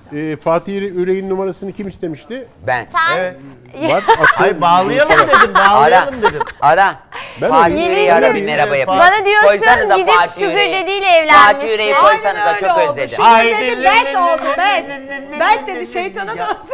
Fatih Yürek'in numarasını kim istemişti? Ben. Sen Var. atıyorum. Hayır bağlayalım dedim, bağlayalım dedim. Ara. Ben Fatih arayayım. Yürek'i ara bir Yeni- merhaba yapayım. bana diyorsun Koysanıza gidip Fatih Sugar Yürek'i. Daddy ile Fatih Yürek'i evlenmişsin. koysanıza çok özledim. Haydi Berk oldu Berk. Berk dedi şeytana Ya. döndü.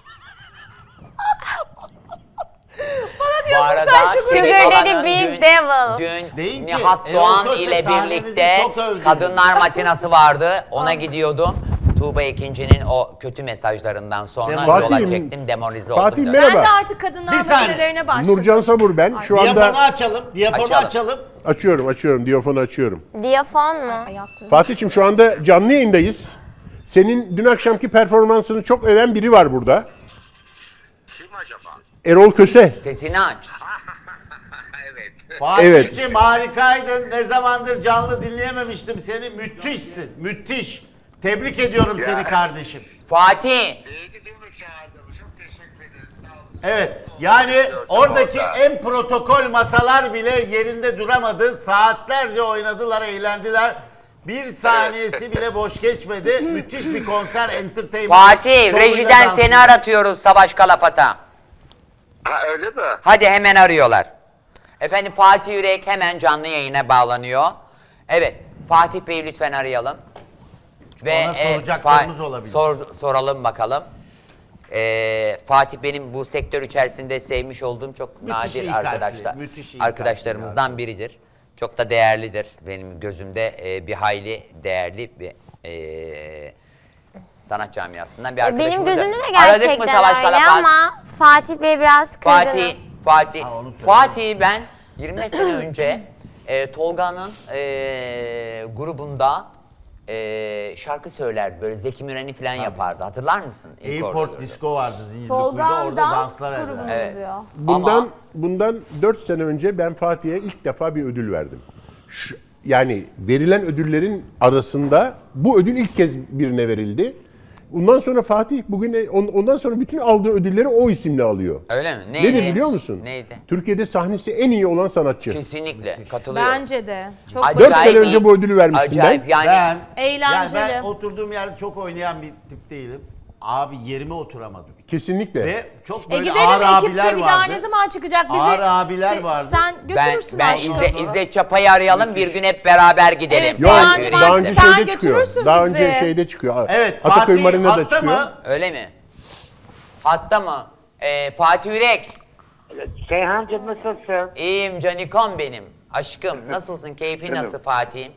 Bu arada Sugar Şerif Daddy Baba'nın Big Devil. Dün Deyin ki, Nihat Erol Doğan Köse ile sahnenizi birlikte çok övdü. kadınlar matinası vardı. Ona gidiyordum. Tuğba Ekinci'nin o kötü mesajlarından sonra yola Fatih'im, çektim. Demoralize oldum. Fatih dön. merhaba. Ben de artık kadınlar Bir saniye. makinelerine başladım. Nurcan Sabur ben. Şu Diyafonu anda açalım, diyafonu Açalım. açalım. açıyorum. Diyafonu açıyorum. Diyafon mu? Fatih'im şu anda canlı yayındayız. Senin dün akşamki performansını çok öven biri var burada. Kim acaba? Erol Köse. Sesini aç. Evet. Fatih'ciğim harikaydın. Ne zamandır canlı dinleyememiştim seni. Müthişsin, müthiş. Tebrik ediyorum seni kardeşim. Fatih. İyi ki mi çağırdın? Çok teşekkür ederim. Sağ olasın. Evet, yani Gördüm oradaki orada. en protokol masalar bile yerinde duramadı. Saatlerce oynadılar, eğlendiler. Bir saniyesi bile boş geçmedi. Müthiş bir konser, entertainment. Fatih, şovuyla rejiden dans seni ediyor. aratıyoruz Savaş Kalafat'a. Ha öyle mi? Hadi hemen arıyorlar. Efendim Fatih Yürek hemen canlı yayına bağlanıyor. Evet, Fatih Bey'i lütfen arayalım. Ona soracaklarımız olabilir. Soralım bakalım. Fatih benim bu sektör içerisinde sevmiş olduğum çok Müthiş iyi nadir kalpli, müthiş iyi arkadaşlarımızdan kalpli biridir. Çok da değerlidir benim gözümde, bir hayli değerli bir sanat camiasından bir arkadaşımız. Benim gözümde de Aradık mı gerçekten Savaş öyle Kalafat? ama Fatih Bey biraz kırgınım. Fatih, Ha, onu söyle. Fatih'i ben 20 sene önce Tolga'nın grubunda şarkı söylerdi. Böyle Zeki Müren'i falan yapardı. Hatırlar mısın? İlk orada Airport gördüm. Disco vardı Zincirlikuyu'da. Tolga'nın Orada dans danslar grubunu ederler. Evet. diyor. Bundan 4 sene önce ben Fatih'e ilk defa bir ödül verdim. Yani verilen ödüllerin arasında bu ödül ilk kez birine verildi. Ondan sonra Fatih ondan sonra bütün aldığı ödülleri o isimle alıyor. Öyle mi? Neydi? Nedir biliyor musun? Neydi? Türkiye'de sahnesi en iyi olan sanatçı. Kesinlikle katılıyorum. Bence de. Çok Acayip 4 başarılı. sene önce bu ödülü vermiştim Acayip ben. yani. Ben Eğlenceli. oturduğum yerde çok oynayan bir tip değilim. Abi yerime oturamadım. Kesinlikle. Ve çok E böyle gidelim ağır abiler ekipçe bir daha vardı. ne zaman çıkacak bizi? Ağır abiler vardı. Sen götürürsün Ben aşkım. İzzet Çapa'yı arayalım bir gün hep beraber gidelim. Evet, Yok, Seyhancı Fatih var. daha Yürek'le. önce Sen şeyde çıkıyor. götürürsün Daha bizi. önce şeyde çıkıyor. Evet, Ataköy Fatih Marina'da hatta çıkıyor. mı? Öyle mi? Hatta mı? Fatih Yürek. Seyhancığım nasılsın? İyiyim canikom benim. Aşkım nasılsın? Keyfin Canım. nasıl Fatih'im?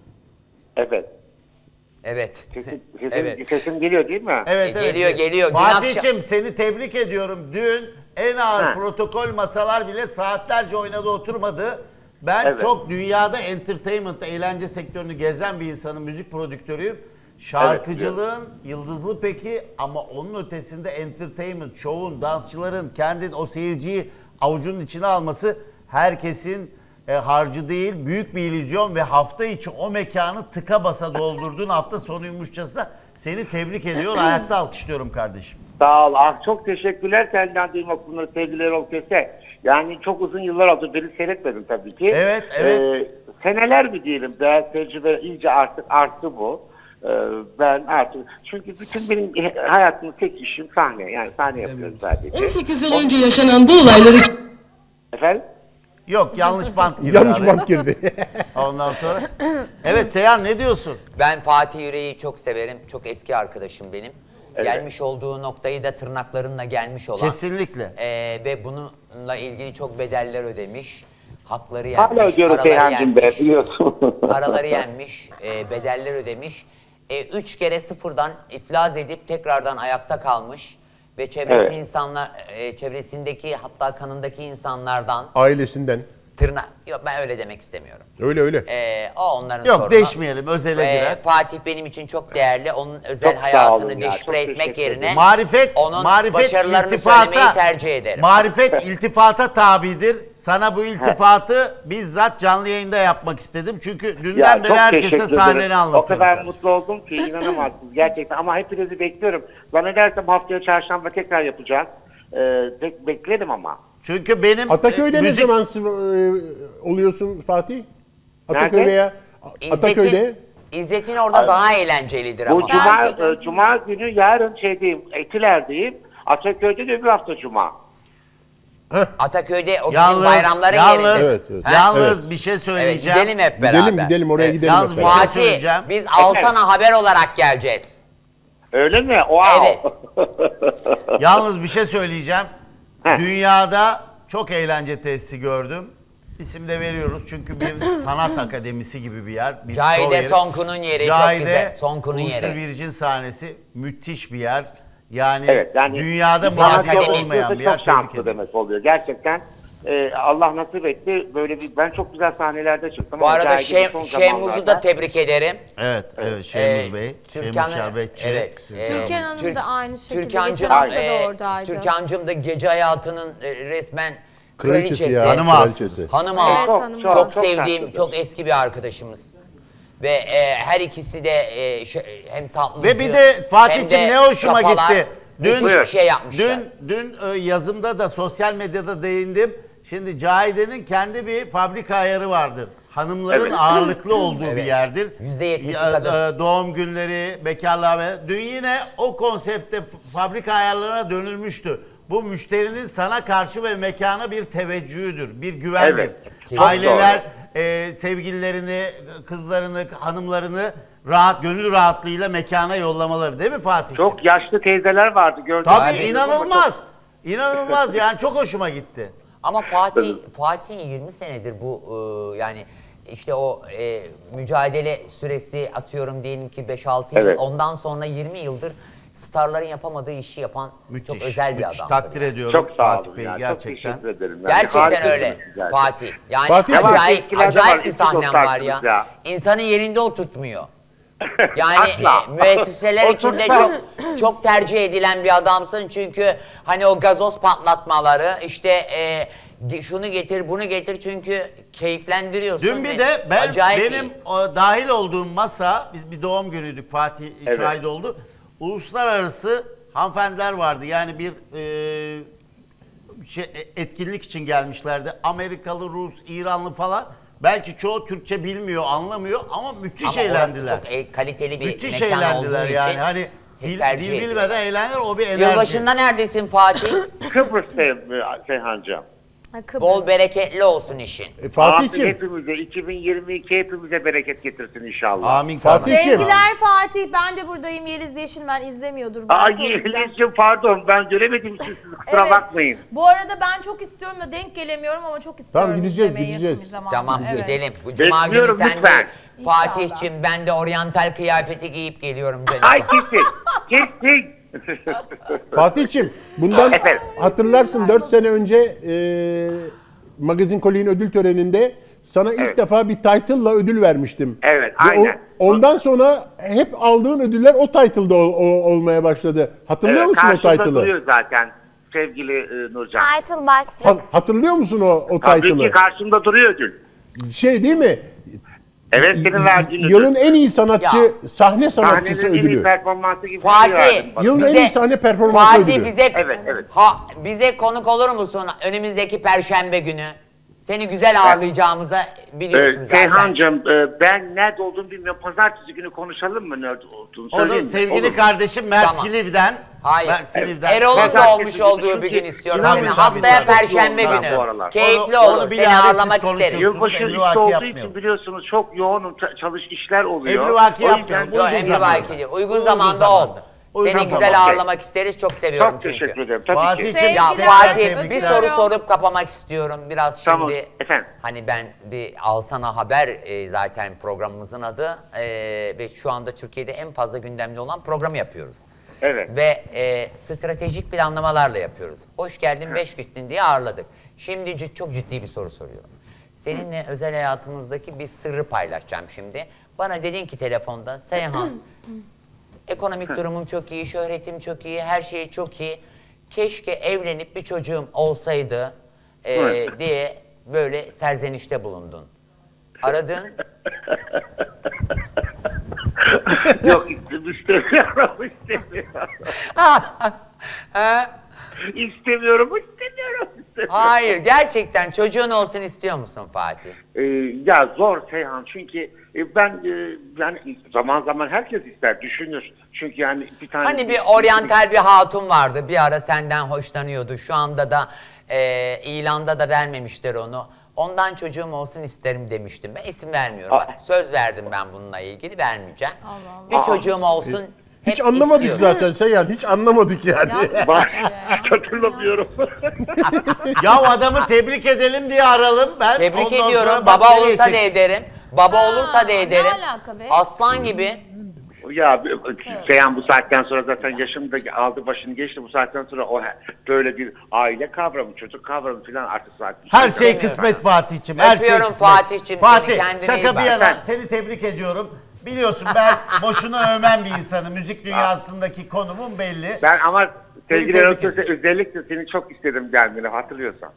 Evet. Evet. Sesim, Evet. sesim geliyor değil mi? Evet, evet. Geliyor. Dün Fatih'cim seni tebrik ediyorum. Dün en ağır Ha. protokol masalar bile saatlerce oynadı oturmadı. Ben Evet. çok dünyada entertainment, eğlence sektörünü gezen bir insanım, müzik prodüktörüyüm. Şarkıcılığın yıldızlı peki ama onun ötesinde entertainment, şovun, dansçıların kendin o seyirciyi avucunun içine alması herkesin harcı değil, büyük bir illüzyon ve hafta içi o mekanı tıka basa doldurduğun hafta sonuymuşçasına seni tebrik ediyorum, ayakta alkışlıyorum kardeşim. Sağ ol. Ah, çok teşekkürler senden duymak bunları sevgili Erol Köse. Yani çok uzun yıllar oldu. Beni seyretmedim tabii ki. Evet, evet. Seneler mi diyelim daha tecrübe iyice artık arttı bu. Ben artık çünkü bütün benim hayatımın tek işim sahne. Yani sahne yapıyorum sadece. 18 yıl önce yaşanan bu olayları... Efendim? Yok, yanlış bant girdi. Yanlış abi. bant girdi. Ondan sonra. Evet Seyhan, ne diyorsun? Ben Fatih Yürek'i çok severim. Çok eski arkadaşım benim. Evet. Gelmiş olduğu noktayı da tırnaklarınla gelmiş olan. Kesinlikle. Ve bununla ilgili çok bedeller ödemiş. Hakları yenmiş. Hala ödüyorum paraları Seyhancığım be yenmiş. biliyorsun. Paraları yenmiş, bedeller ödemiş. 3 kere sıfırdan iflas edip tekrardan ayakta kalmış ve Evet. çevresindeki hatta kanındaki insanlardan Ailesinden. yok ben öyle demek istemiyorum. Öyle. O onların Yok, sorunu. deşmeyelim, özele girer. Fatih benim için çok değerli. Onun özel Çok sağ hayatını olun ya, deşifre çok etmek teşekkür yerine ederim. onun Marifet başarılarını söylemeyi tercih ederim. Marifet iltifata tabidir. Sana bu iltifatı bizzat canlı yayında yapmak istedim. Çünkü dünden beri çok herkese teşekkür sahneni ederim. anlatıyorum. O kadar kardeşim. mutlu oldum ki inanamazsınız gerçekten. Ama hepinizi bekliyorum. Zannedersem haftaya çarşamba tekrar yapacağız. Beklerim ama. Çünkü benim Ataköy'de müzik... ne zaman oluyorsun Fatih? Ataköy Nerede? veya Ataköy'de. İzzet'in orada daha eğlencelidir Bu ama. Bence de. cuma günü yarın şeydeyim, Etiler'deyim. Ataköy'de de öbür hafta cuma. Ataköy'de o bizim bayramların yerinde. Evet, evet. Ha? Yalnız bir şey Evet, söyleyeceğim. gidelim hep beraber. Gidelim oraya gidelim. Yalnız hep bir beraber. şey Fatih, söyleyeceğim. biz Alsana Haber olarak geleceğiz. Öyle mi? Wow. Evet. Yalnız bir şey söyleyeceğim. Heh. Dünyada çok eğlence tesisi gördüm. İsim de veriyoruz çünkü bir sanat akademisi gibi bir yer. Bir Cahide show yeri. Sonku'nun yeri çok Cahide, güzel. Sonku'nun Ulusal yeri. Virgin sahnesi müthiş bir yer. Yani, Evet, yani dünyada Sanat muadili akademisi olmayan bir çok yer. Tebrik şanslı ederim. demek oluyor. Gerçekten Allah nasip etti. Böyle ben çok güzel sahnelerde çıktım. Bu ama arada Cahide'nin son Şemuz'u da zamanlarda- tebrik ederim. Evet, Şemuz Bey. Şemuz Türkan'ı- Şerbetçi. Evet. Türkan Hanım da aynı şekilde Türkan'cığım, geçen hafta da oradaydı. Türkan'cığım da gece hayatının resmen Kraliçesi kraliçesi. ya. Hanım ağası. Kraliçesi. Hanım ağa. Evet, Çok, hanım çok, ağası. Çok çok sevdiğim, tatlıdır. çok eski bir arkadaşımız. Ve her ikisi de hem tatlı Ve bir de Fatih'cim ne hoşuma gitti. Dün bir şey yapmışlar. Dün yazımda da sosyal medyada değindim. Şimdi Cahide'nin kendi bir fabrika ayarı vardır. Hanımların Evet. ağırlıklı olduğu bir Evet. yerdir. %70'i Ya, kadın. Doğum günleri, bekarlığa ve dün yine o konsepte fabrika ayarlarına dönülmüştü. Bu müşterinin sana karşı ve mekana bir teveccühüdür, bir güvendir. Evet. Aileler sevgililerini, kızlarını, hanımlarını gönül rahatlığıyla mekana yollamaları değil mi Fatih? Çok yaşlı teyzeler vardı gördüm. Tabii inanılmaz. İnanılmaz yani çok hoşuma gitti. Ama Fatih 20 senedir bu yani işte o mücadele süresi atıyorum diyelim ki 5-6 yıl. Evet. Ondan sonra 20 yıldır starların yapamadığı işi yapan çok özel bir müthiş. adam. Takdir ediyorum Çok sağ Fatih olun. Bey Yani. Çok gerçekten. teşekkür ederim. Yani harika Gerçekten öyle bir güzel. Fatih. Yani Fatih- acayip, Etkilerde acayip var, bir iki sahnem var dostarsınız ya. ya. İnsanı yerinde oturtmuyor. Yani Asla. müesseseler içinde Oturtmam. çok tercih edilen bir adamsın. Çünkü hani o gazoz patlatmaları işte şunu getir bunu getir çünkü keyiflendiriyorsun. Dün bir ve de acayip benim iyi. dahil olduğum masa, biz bir doğum günüydük, Fatih Evet. şahit oldu. Uluslararası hanımefendiler vardı. Yani bir etkinlik için gelmişlerdi. Amerikalı, Rus, İranlı falan. Belki çoğu Türkçe bilmiyor, anlamıyor ama müthiş Ama orası eğlendiler. çok kaliteli bir Müthiş mekan eğlendiler olduğu yani. için Hani dil tercih ediyorum. bilmeden eğlenir, o bir enerji. Yılbaşında neredesin Fatih? Kıbrıs'tayım Seyhan'cığım. Ha, Kıbrıs. Bol bereketli olsun işin. Fatih'ciğim. Hepimize 2022 hepimize bereket getirsin inşallah. Amin. Fatih'ciğim. Sevgiler Fatih. Ben de buradayım. Yeliz Yeşilmen izlemiyordur. Ay belki o yüzden. Yeliz'ciğim pardon ben göremedim sizi kusura Evet. bakmayın. Bu arada ben çok istiyorum da denk gelemiyorum ama çok istiyorum. Tamam, gideceğiz, izlemeyi gideceğiz. yakın bir zamanda. Tamam Evet. gidelim. Bu cuma günü Bekliyorum sen lütfen. de Fatih'cim ben de oryantal kıyafeti giyip geliyorum canım. Ay kesin. Kesin. Fatih'ciğim bundan Efendim? hatırlarsın 4 sene önce Magazin Kolye'nin ödül töreninde sana ilk Evet. defa bir title'la ödül vermiştim. Evet, Ve aynen. ondan sonra hep aldığın ödüller o title'da olmaya başladı. Hatırlıyor Evet, musun o karşımda title'ı? duruyor zaten sevgili Nurcan. Title başlık. Hatırlıyor musun o Tabii ki title'ı? karşımda duruyor ödül. Şey değil mi? Evet senin verdiğin ödül. Yılın en iyi sanatçı, sahne sanatçısı Sahnenin en iyi ödülü. performansı gibi bir şey Fatih, verdim bana. Yılın en bize- iyi sahne performansı Fatih ödülü. bize Evet, evet. bize konuk olur musun önümüzdeki Perşembe günü? Seni güzel ağırlayacağımızı biliyorsun zaten. Seyhan'cığım ben nerede olduğumu bilmiyorum. Pazartesi günü konuşalım mı nerede olduğunu? Söyleyeyim Onun mi? sevgili Olur. kardeşim Mert Tamam. Siliv'den. Hayır. Mert Siliv'den. Erol'un da Pazartesi olmuş günü olduğu bir çünkü gün istiyorum. Tabii, Seni. tabii, Haftaya tabii. Perşembe Yoğunlar günü. bu aralar. Keyifli Onu olur. bir Seni daha biz ağırlamak konuşuruz. isterim. Yılbaşı Emri üstü vaki olduğu yapmayalım. için biliyorsunuz çok yoğunum. Çalış işler oluyor. Emrivaki O yüzden- yapmayalım. Yo, Uygun emri zamanda. vaki değil. Uygun Uygun zamanda ol. zamanda. Uygun Seni güzel zamanda. ağırlamak isteriz. Çok seviyorum Çok çünkü. teşekkür ederim. Tabii Fatih ki. için Ya Sevgiler, Fatih bir öpüyorum. soru sorup kapamak istiyorum. Biraz Tamam, şimdi efendim. hani ben bir Alsana Haber zaten programımızın adı ve şu anda Türkiye'de en fazla gündemde olan programı yapıyoruz. Evet. Ve stratejik planlamalarla yapıyoruz. Hoş geldin, 5 gittin diye ağırladık. Şimdi çok ciddi bir soru soruyorum. Seninle özel hayatımızdaki bir sırrı paylaşacağım şimdi. Bana dedin ki telefonda, Seyhan, ekonomik durumum çok iyi, şöhretim çok iyi, her şey çok iyi. Keşke evlenip bir çocuğum olsaydı diye böyle serzenişte bulundun. Aradın. Yok istemiyorum. İstemiyorum. İstemiyorum. istemiyorum. Hayır, gerçekten çocuğun olsun istiyor musun Fatih? Ya zor Seyhan çünkü ben yani zaman zaman herkes ister, düşünür. Çünkü yani bir tane... Hani bir oryantal bir hatun vardı, bir ara senden hoşlanıyordu. Şu anda da ilanda da vermemişler onu. Ondan çocuğum olsun isterim demiştim. Ben isim vermiyorum. Bak, söz verdim ben bununla ilgili, vermeyeceğim. Bir çocuğum olsun. Hiç hep anlamadık istiyorum. zaten Seyhan. Hiç anlamadık yani. Bak, hiç hatırlamıyorum. Ya adamı tebrik edelim diye aralım. Ben Tebrik ondan sonra ediyorum. bak Baba nereye olursa da çek- ederim. Baba olursa da ne ederim. alaka be? Aslan gibi. Ya Seyhan bu saatten sonra zaten yaşım da aldı başını geçti. Bu saatten sonra o böyle bir aile kavramı, çocuk kavramı falan artık zaten. Her şey kısmet Fatih'ciğim. Her şey Öpüyorum kısmet. Fatih'ciğim, Fatih, seni kendine iyi şaka bir bak. yana seni tebrik ediyorum. Biliyorsun ben boşuna övmem bir insanım. Müzik dünyasındaki konumum belli. Ben ama sevgili tebrik Eros'ta özellikle seni çok istedim gelmeni, hatırlıyorsan.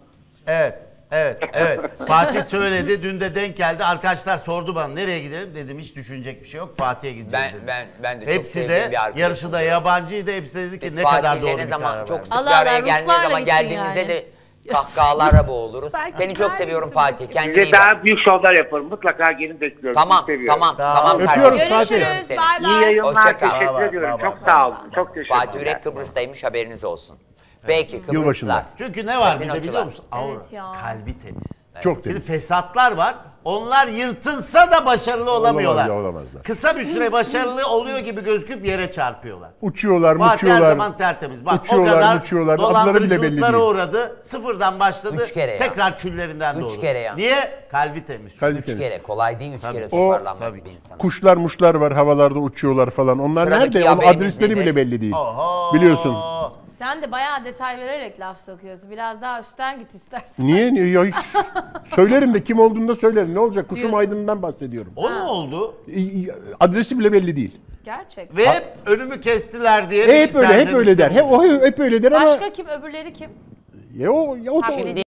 Evet. Fatih söyledi. Dün de denk geldi. Arkadaşlar sordu bana nereye gidelim? Dedim hiç düşünecek bir şey yok. Fatih'e gideceğiz dedim. Ben de çok Hepsi sevdiğim de bir arkadaşım. yarısı da yabancıydı. Hepsi de dedi ki Biz ne kadar Fatih'le doğru ne bir zaman karar çok verdin. sık bir Allah araya Allah, geldiğimiz Ruslarla zaman gittin geldiğimizde yani. de kahkahalarla boğuluruz. Seni çok seviyorum Fatih. Kendine Size iyi bak. daha büyük şovlar yaparım. Mutlaka gelin bekliyorum. Tamam, Sizi seviyorum. tamam, Sağ tamam ol. kardeşim. Öpüyoruz Fatih. Öpüyorum Görüşürüz. seni. Bay İyi bay. yayınlar. Hoşça kal. Teşekkür Bye bye, ediyorum. bye Çok bye. sağ olun. Çok teşekkür ederim. Fatih Yürek Kıbrıs'taymış, haberiniz olsun. Peki Kıbrıslılar. Yılbaşında. Çünkü ne var bir de Kasinocular. biliyor musun? Aura. Evet ya. Kalbi temiz. Çok Şimdi temiz. fesatlar var. Onlar yırtılsa da başarılı olamıyorlar. Olamazlar. Kısa bir süre başarılı oluyor gibi gözüküp yere çarpıyorlar. Uçuyorlar, Fatih her uçuyorlar. zaman tertemiz. Bak Uçuyorlar, o kadar uçuyorlar. Adları bile belli dolandırıcılıklara değil. uğradı. Sıfırdan başladı. 3 kere ya. Tekrar küllerinden 3 doğdu. kere ya. Niye? Kalbi temiz. Kalbi 3 temiz. kere. Kolay değil 3 kere O toparlanması bir insan. kuşlar muşlar var havalarda uçuyorlar falan. Onlar Sıradaki nerede? Onun haberimiz adresleri nedir? bile belli değil. Oho. Biliyorsun. Sen de bayağı detay vererek laf sokuyorsun. Biraz daha üstten git istersen. Niye? Ya hiç söylerim de kim olduğunu da söylerim. Ne olacak? Kuşum Diyorsun. Aydın'dan bahsediyorum. O ne oldu? Adresi bile belli değil. Gerçek. Ve hep önümü kestiler diye. Hep öyle der. Hep öyle der ama Başka kim? Öbürleri kim? o da Şimdi